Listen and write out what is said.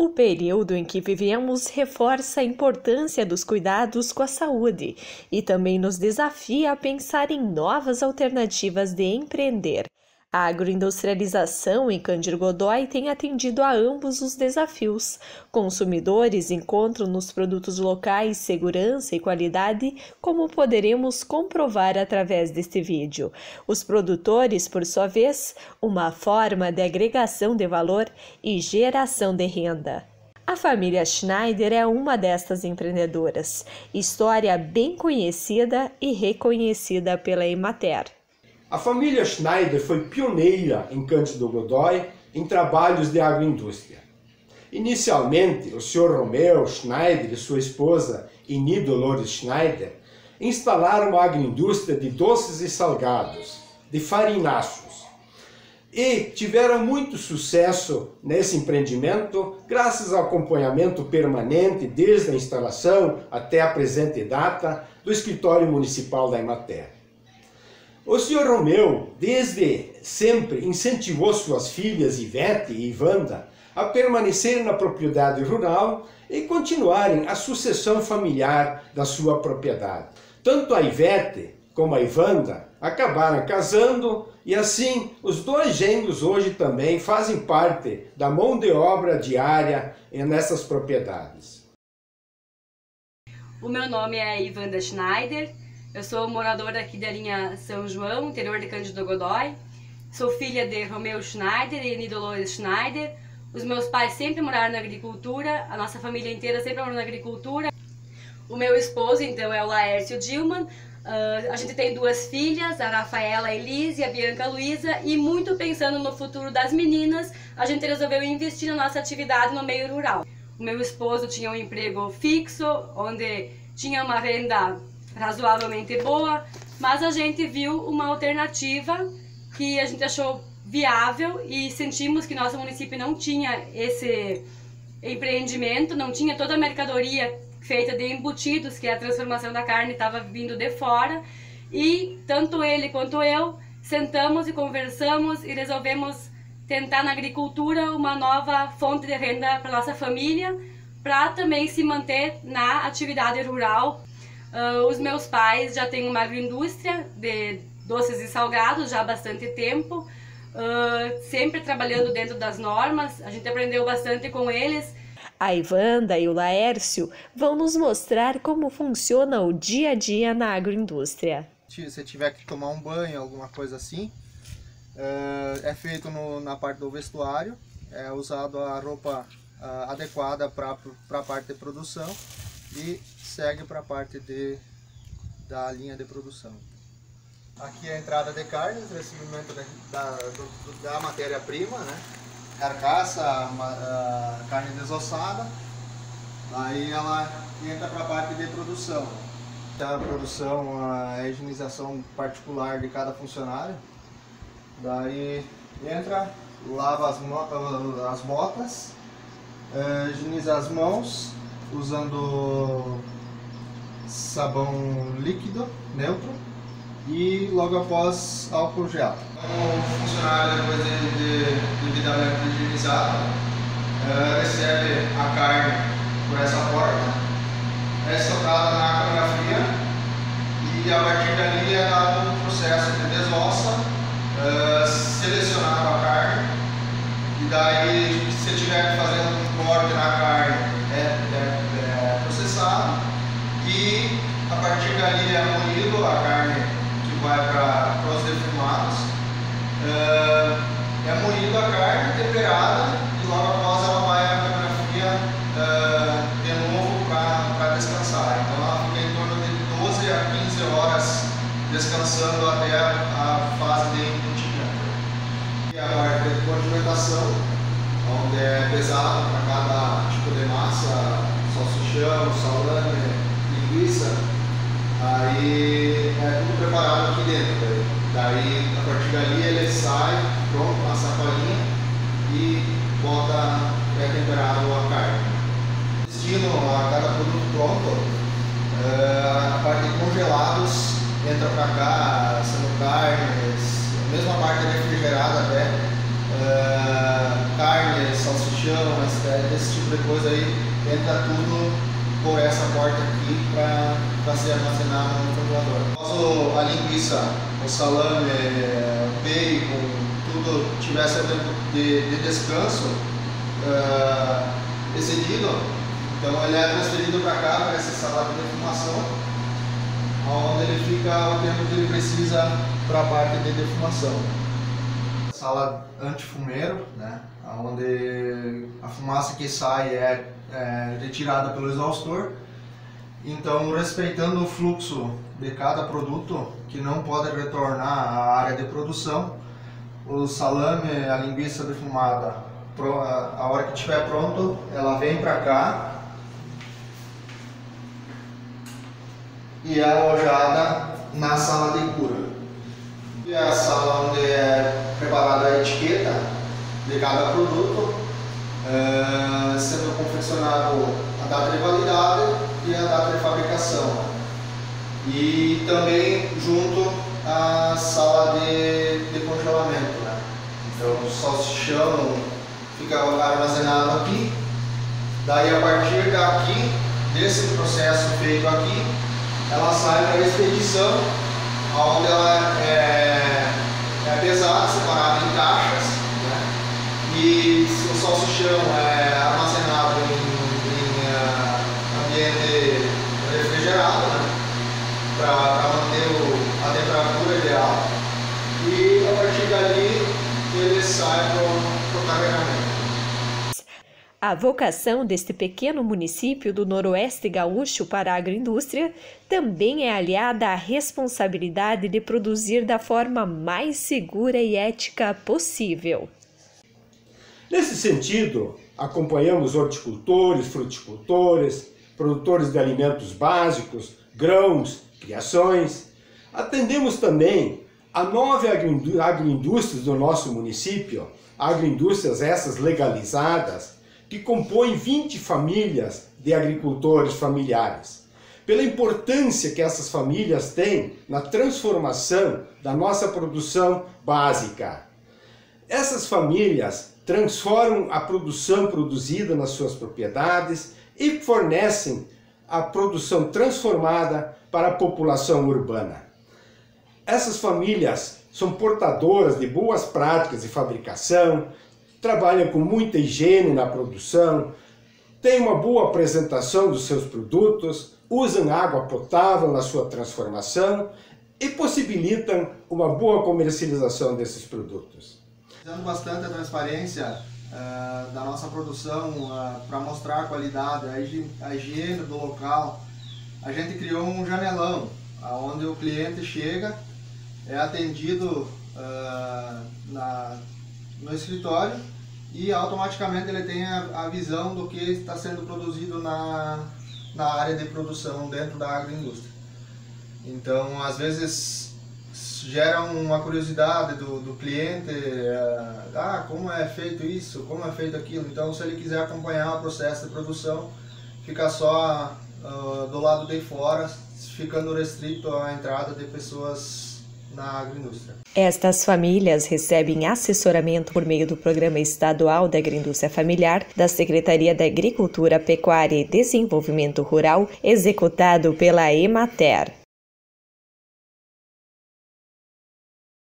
O período em que vivemos reforça a importância dos cuidados com a saúde e também nos desafia a pensar em novas alternativas de empreender. A agroindustrialização em Cândido Godói tem atendido a ambos os desafios. Consumidores encontram nos produtos locais segurança e qualidade, como poderemos comprovar através deste vídeo. Os produtores, por sua vez, uma forma de agregação de valor e geração de renda. A família Schneider é uma destas empreendedoras, história bem conhecida e reconhecida pela Emater. A família Schneider foi pioneira em Cândido Godói em trabalhos de agroindústria. Inicialmente, o Sr. Romeu Schneider e sua esposa, Ini Dolores Schneider, instalaram a agroindústria de doces e salgados, de farináceos, e tiveram muito sucesso nesse empreendimento graças ao acompanhamento permanente desde a instalação até a presente data do escritório municipal da Emater. O Sr. Romeu, desde sempre, incentivou suas filhas Ivete e Ivanda a permanecerem na propriedade rural e continuarem a sucessão familiar da sua propriedade. Tanto a Ivete como a Ivanda acabaram casando e assim os dois genros hoje também fazem parte da mão de obra diária nessas propriedades. O meu nome é Ivanda Schneider. Eu sou moradora aqui da linha São João, interior de Cândido Godói. Sou filha de Romeu Schneider e Ini Dolores Schneider. Os meus pais sempre moraram na agricultura, a nossa família inteira sempre morou na agricultura. O meu esposo, então, é o Laércio Dilman. A gente tem duas filhas, a Rafaela Elise e a Bianca Luísa, e muito pensando no futuro das meninas, a gente resolveu investir na nossa atividade no meio rural. O meu esposo tinha um emprego fixo, onde tinha uma renda razoavelmente boa, mas a gente viu uma alternativa que a gente achou viável e sentimos que nosso município não tinha esse empreendimento, não tinha toda a mercadoria feita de embutidos, que a transformação da carne estava vindo de fora, e tanto ele quanto eu sentamos e conversamos e resolvemos tentar na agricultura uma nova fonte de renda para nossa família, para também se manter na atividade rural. Os meus pais já têm uma agroindústria de doces e salgados já há bastante tempo, sempre trabalhando dentro das normas. A gente aprendeu bastante com eles. A Ivanda e o Laércio vão nos mostrar como funciona o dia a dia na agroindústria. Se você tiver que tomar um banho, alguma coisa assim, é feito na parte do vestuário, é usado a roupa adequada para a parte de produção e segue para a parte da linha de produção. Aqui é a entrada de carnes, recebimento da matéria-prima, né? Carcaça, carne desossada, aí ela entra para a parte de produção. A produção, a higienização particular de cada funcionário, daí entra, lava as botas, higieniza as mãos usando sabão líquido, neutro, e logo após álcool gel. O funcionário, depois de devidamente higienizado, recebe a carne por essa porta, é estocada na camografia e a partir dali é dado um processo de desossa, selecionado a carne, e daí se tiver que fazer um corte na carne é processado, e a partir dali é moído a carne que vai para os defumados, é moído a carne, temperada, e logo após ela vai à camografia de novo para descansar. Então ela fica em torno de 12 a 15 horas descansando até a fase de embutimento. E a parte de condimentação, onde é pesado para cada tipo de massa, salsichão, salame, linguiça, aí é tudo preparado aqui dentro. Daí, a partir dali, ele sai pronto na sacolinha e bota pré-temperado a carne. Destino a cada produto pronto, a parte de congelados entra para cá, sendo carnes, mesmo a parte refrigerada até, carne, salsichão, salsichão, esse tipo de coisa aí, entra tudo por essa porta aqui para ser armazenado no congelador. A linguiça, o salame, o bacon, tudo tivesse tempo de descanso excedido, então ele é transferido para cá, para essa sala de defumação, onde ele fica o tempo que ele precisa para a parte de defumação. Sala antifumeiro, né, onde a fumaça que sai é retirada pelo exaustor. Então, respeitando o fluxo de cada produto, que não pode retornar à área de produção, o salame, a linguiça defumada, a hora que estiver pronto, ela vem para cá e é alojada na sala de cura. E é a sala onde é preparada a etiqueta de cada produto, sendo confeccionado a data de validade e a data de fabricação. E também junto à sala de congelamento, né? Então o salsichão fica armazenado aqui, daí a partir daqui, desse processo feito aqui, ela sai para a expedição, onde ela é pesada, separada em caixas, né? E o salsichão é armazenado em ambiente refrigerado, né? Para manter a temperatura ideal. E a partir dali ele sai para o carregamento. A vocação deste pequeno município do Noroeste Gaúcho para a agroindústria também é aliada à responsabilidade de produzir da forma mais segura e ética possível. Nesse sentido, acompanhamos horticultores, fruticultores, produtores de alimentos básicos, grãos, criações. Atendemos também a 9 agroindústrias do nosso município, agroindústrias essas legalizadas, que compõem 20 famílias de agricultores familiares. Pela importância que essas famílias têm na transformação da nossa produção básica. Essas famílias transformam a produção produzida nas suas propriedades e fornecem a produção transformada para a população urbana. Essas famílias são portadoras de boas práticas de fabricação, trabalham com muita higiene na produção, têm uma boa apresentação dos seus produtos, usam água potável na sua transformação e possibilitam uma boa comercialização desses produtos. Usando bastante a transparência da nossa produção para mostrar a qualidade, a higiene do local, a gente criou um janelão, onde o cliente chega, é atendido no escritório e automaticamente ele tem a visão do que está sendo produzido na área de produção dentro da agroindústria. Então, às vezes gera uma curiosidade do cliente, como é feito isso, como é feito aquilo. Então, se ele quiser acompanhar o processo de produção, fica só do lado de fora, ficando restrito à entrada de pessoas na agroindústria. Estas famílias recebem assessoramento por meio do Programa Estadual da Agroindústria Familiar da Secretaria da Agricultura, Pecuária e Desenvolvimento Rural, executado pela Emater.